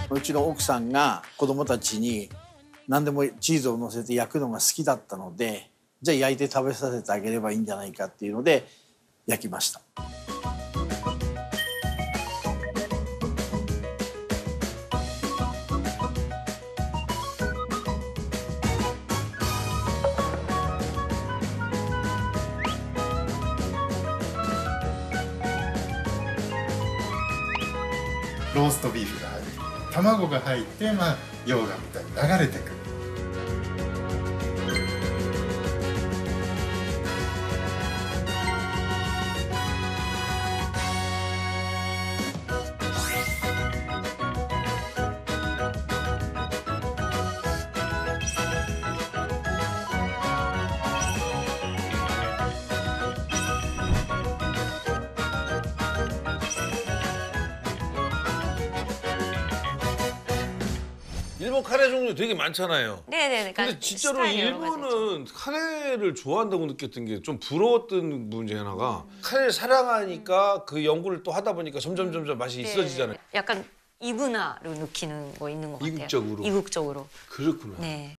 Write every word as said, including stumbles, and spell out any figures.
うちの奥さんが子供たちに何でもチーズを乗せて焼くのが好きだったので、じゃあ焼いて食べさせてあげればいいんじゃないかっていうので焼きました。 ローストビーフが入る、卵が入って、まあ、溶岩みたいに流れてくる。 일본 카레 종류 되게 많잖아요. 네네. 근데 진짜로 일본은 카레를 좋아한다고 느꼈던 게 좀 부러웠던 부분 중에 하나가 카레를 사랑하니까 그 연구를 또 하다 보니까 점점 점점 맛이 있어지잖아요. 약간 이분화로 느끼는 거 있는 것 같아요. 이국적으로. 이국적으로. 그렇구나. 네.